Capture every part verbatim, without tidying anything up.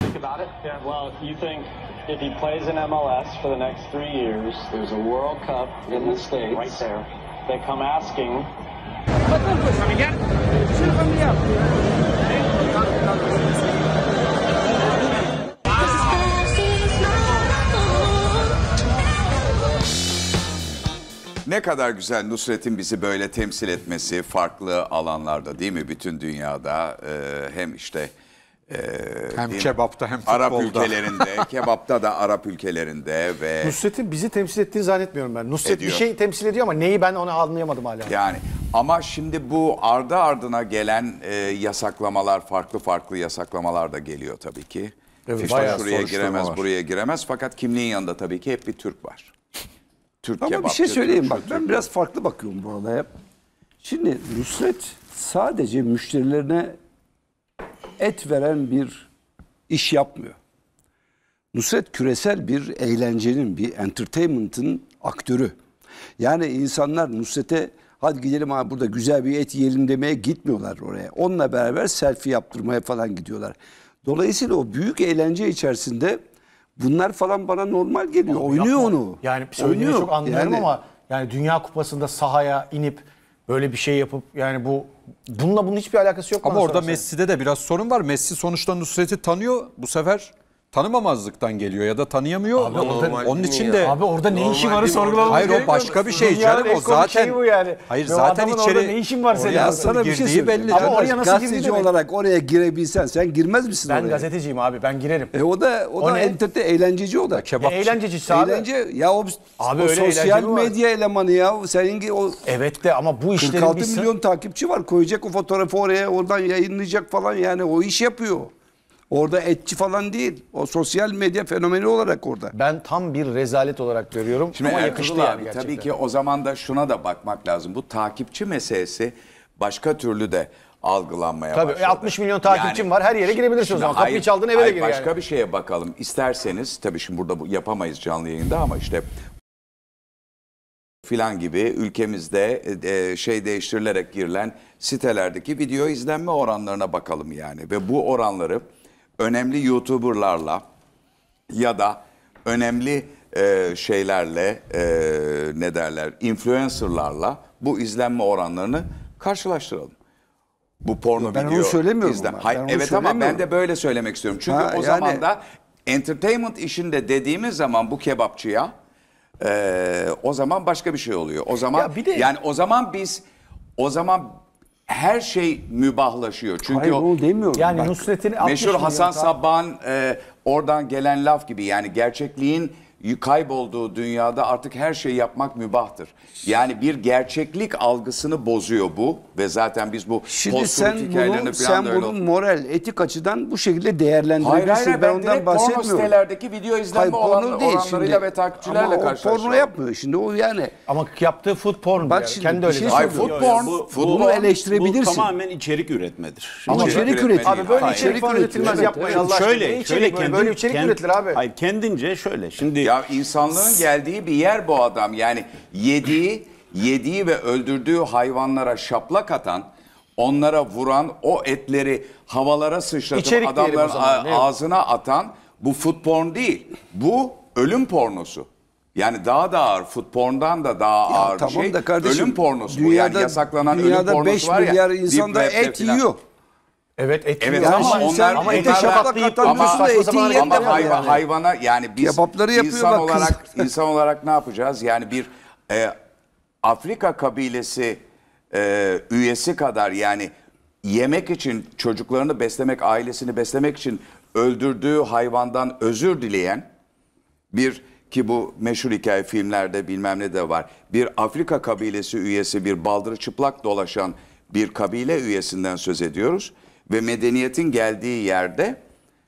Think about it. Yeah. Well, you think if he plays in M L S for the next three years, there's a World Cup in the States. Right there. They come asking. Ne kadar güzel Nusret'in bizi böyle temsil etmesi farklı alanlarda, değil mi? Bütün dünyada e, hem işte e, hem kebapta hem futbolda. Arap ülkelerinde, kebapta da Arap ülkelerinde ve Nusret'in bizi temsil ettiğini zannetmiyorum ben. Nusret Ediyor. bir şey temsil ediyor ama neyi ben onu anlayamadım hala. yani ama şimdi bu ardı ardına gelen e, yasaklamalar, farklı farklı yasaklamalar da geliyor tabii ki. Evet, FIFA bayağı şuraya soruşturma giremez, var. buraya giremez, fakat kimliğin yanında tabii ki hep bir Türk var. Türk Ama kebapçı, bir şey söyleyeyim Türk bak, şu, ben Türk biraz farklı bakıyorum bu olaya. Şimdi Nusret sadece müşterilerine et veren bir iş yapmıyor. Nusret küresel bir eğlencenin, bir entertainment'ın aktörü. Yani insanlar Nusret'e hadi gidelim abi burada güzel bir et yiyelim demeye gitmiyorlar oraya. Onunla beraber selfie yaptırmaya falan gidiyorlar. Dolayısıyla o büyük eğlence içerisinde bunlar falan bana normal geliyor. Abi oynuyor yapma. onu. Yani söylediğini Oynuyor. çok anlıyorum Yani- ama yani Dünya Kupası'nda sahaya inip böyle bir şey yapıp yani bu bununla bunun hiçbir alakası yok. Ama bana orada sorarsan. Messi'de de biraz sorun var. Messi sonuçta Nusret'i tanıyor. Bu sefer tanımamazlıktan geliyor ya da tanıyamıyor. Abi orada- Onun için de Abi orada ne işin Normal varı değil mi? sorgulamamız hayır o gerekmiyor başka mu? bir şey Dünyanın canım, en o komik zaten şeyi bu yani. hayır Ve zaten adamın içeri orada ne işin var senin? oraya Ya nasıl sana bir şey girdiği söyleyeyim. belli. Ama canım. oraya nasıl girdiği Gazeteci demek. olarak oraya girebilsen sen girmez misin Ben oraya? gazeteciyim abi, ben girerim. E o da o, O da ne? enterte eğlenceci o da. Kebapçı. Eğlencecisi abi. Eğlence ya o, Abi o öyle sosyal eğlence mi var? medya elemanı ya. Senin o Evet de ama bu işlerin kırk altı bir sı- milyon takipçi var. Koyacak o fotoğrafı oraya, oradan yayınlayacak falan, yani o iş yapıyor. Orada etçi falan değil. O sosyal medya fenomeni olarak orada. ben tam bir rezalet olarak görüyorum. Şimdi ama Ertuğrul yakıştı abi, yani gerçekten. tabii ki o zaman da şuna da bakmak lazım. Bu takipçi meselesi başka türlü de algılanmaya Tabii, başladı. altmış milyon takipçim var, her yere girebilirsin o Şimdi zaman. Kapıyı hayır, çaldın, eve de hayır, gir başka yani. bir şeye bakalım. İsterseniz tabii şimdi burada bu yapamayız canlı yayında ama işte filan gibi ülkemizde e, şey değiştirilerek girilen sitelerdeki video izlenme oranlarına bakalım yani. Ve bu oranları önemli YouTuber'larla ya da önemli e, şeylerle e, ne derler influencer'larla bu izlenme oranlarını karşılaştıralım. Bu porno Ben onu video söylemiyorum izlen- ama. Hayır, Ben onu evet ama ben söylemiyorum. de böyle söylemek istiyorum. Çünkü Ha, o yani- zaman da entertainment işinde dediğimiz zaman bu kebapçıya e, o zaman başka bir şey oluyor. O zaman Ya bir de- yani o zaman biz o zaman her şey mübahlaşıyor. Çünkü Hayır, o onu demiyorum. Yani Bak, Nusret'in altmış meşhur milyon Hasan takip- Sabbah'ın e, oradan gelen laf gibi, yani gerçekliğin kaybolduğu dünyada artık her şeyi yapmak mübahtır. Yani bir gerçeklik algısını bozuyor bu ve zaten biz bu Şimdi post-truth sen hikayelerini bunu, falan sen da öyle bunu oldu. moral, etik açıdan bu şekilde Hayır değerlendirebilirsin. hayır, hayır, ben ben ondan direkt porno bahsetmiyorum. sitelerdeki video izlenme Hayır, oran, porno değil oranlarıyla şimdi. ve takipçilerle Ama o karşılaştıralım. porno yapmıyor şimdi o yani. Ama yaptığı food porn. Bak yani. şimdi Kendi bir öyle. şey Hayır, söylüyorum. food porn, bu, food Bunu porn. eleştirebilirsin. Bu tamamen içerik üretmedir. Şimdi Ama İçerik içerik üretme üretiyor. değil. Abi böyle Hayır. içerik falan üretilmez, Evet, yapmayın evet. Allah aşkına. Ne şöyle, içerik şöyle böyle? kendin, Böyle içerik kend- üretilir abi. Hayır, kendince şöyle. Şimdi Ya insanlığın geldiği bir yer bu adam. Yani yediği, yediği ve öldürdüğü hayvanlara şaplak atan, onlara vuran, o etleri havalara sıçratıp İçerik diyelim o adamların zaman, a- değil mi? ağzına atan bu food porn değil. Bu ölüm pornosu. Yani daha da ağır, food porn'dan da daha ağır bir Tamam şey. da kardeşim, ölüm pornosu bu. Yani yasaklanan ölüm dünyada pornosu beş var ya. milyar insan da Deep Web'de et filan. yiyor. Evet et Evet yiyor. ama şimdi onlar sen ama onlar ete da- şapatlayıp ama- ama, saçma eti sapan yiyen hareketler Ama var yapıyor hayvan, yani. hayvana yani biz Kebapları yapıyor insan bak kız. olarak insan olarak ne yapacağız? Yani bir e, Afrika kabilesi e, üyesi kadar, yani yemek için, çocuklarını beslemek, ailesini beslemek için öldürdüğü hayvandan özür dileyen bir, ki bu meşhur hikaye filmlerde bilmem ne de var. Bir Afrika kabilesi üyesi, bir baldırı çıplak dolaşan bir kabile üyesinden söz ediyoruz ve medeniyetin geldiği yerde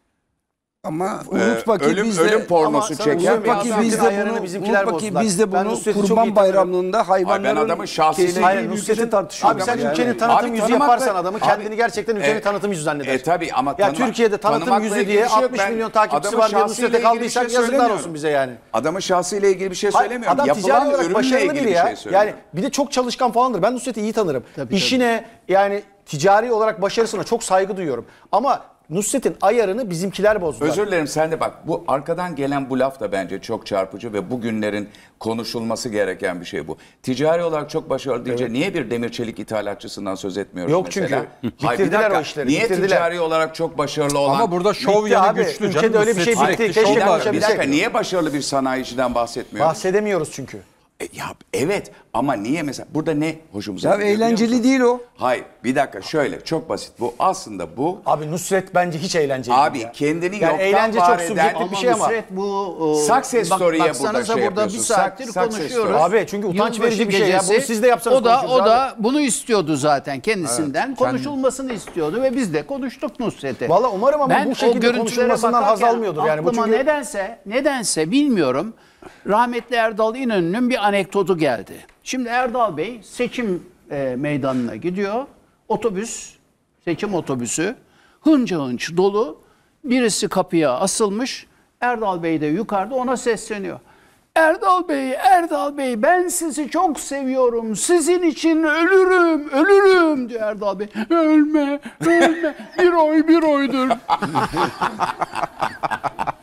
Ama e, unutma ki ölüm biz de ölüm pornosu sana çeken uzun bir unutma ki adam. biz de Ayarını bunu bizimkiler unutma ki bozdular. biz de Ben bunu Nusret'i çok iyi Kurban tanıyorum. Bayramlığında hayvanların Hayır, ben adamın şahsi kesildiği ile ilgili ülkede ülkede tartışıyoruz. Abi sen yani. ülkenin tanıtım Abi yüzü tanımakla- yaparsan adamı Abi- kendini gerçekten ülkenin E, tanıtım yüzü zannedersin. E tabii ama ya tanıma- Türkiye'de tanıtım tanımakla yüzü ilgili diye bir şey yok. altmış Ben milyon takipçisi adamın var diye şahsıyla Nusret'e ilgili bir kaldıysak şey yazıklar söylemiyorum. olsun bize yani. Adamın şahsıyla ilgili bir şey Hayır, söylemiyorum. adam ticari Yapılan olarak ürünle başarılı ilgili biri bir ya. şey söylüyorum. Yani bir de çok çalışkan falandır. Ben Nusret'i iyi tanırım. İşine yani ticari olarak başarısına çok saygı duyuyorum. Ama Nusret'in ayarını bizimkiler bozdular. Özür dilerim, sen de bak, bu arkadan gelen bu laf da bence çok çarpıcı ve bugünlerin konuşulması gereken bir şey bu. Ticari olarak çok başarılı deyince Evet. niye bir demir çelik ithalatçısından söz etmiyoruz Yok mesela? çünkü Hayır, bir bitirdiler dakika, o işleri, niye bitirdiler. ticari olarak çok başarılı olan... Ama burada şov Bitti yanı abi, güçlü ülkede canım. öyle bir şey Nusret bitti. sürekli Keşke şov Bir dakika, var. bir konuşabilsek. dakika, niye başarılı bir sanayiciden bahsetmiyoruz? Bahsedemiyoruz çünkü. E, ya evet, ama niye mesela burada ne hoşumuza Ya gidiyor biliyor eğlenceli musun? değil o. Hayır, bir dakika, şöyle çok basit. Bu aslında bu Abi Nusret bence hiç eğlenceli abi değil ya. kendini Yani yoktan eğlence var çok eden subjektif bir şey ama. Nusret bu e, Success bak- story'ye baksanıza burada şey burada bir yapıyorsun. saattir Success konuşuyoruz. story. Abi çünkü utanç Yılbaşı verici bir şey ya. Bunu gecesi, siz de yapsanız o da konuşuruz o abi. da bunu istiyordu zaten kendisinden. Konuşulmasını istiyordu ve biz de konuştuk Nusret'e. Valla umarım ama Ben bu o şekilde görüntülere konuşulmasından haz bakarken almıyordur yani. Bu aklıma çünkü- nedense nedense bilmiyorum. Rahmetli Erdal İnönü'nün bir anekdotu geldi. Şimdi Erdal Bey seçim e, meydanına gidiyor. Otobüs, seçim otobüsü hınca hınç dolu. Birisi kapıya asılmış. Erdal Bey de yukarıda ona sesleniyor. Erdal Bey, Erdal Bey ben sizi çok seviyorum. Sizin için ölürüm, ölürüm diyor Erdal Bey. Ölme, ölme. Bir oy bir oydur.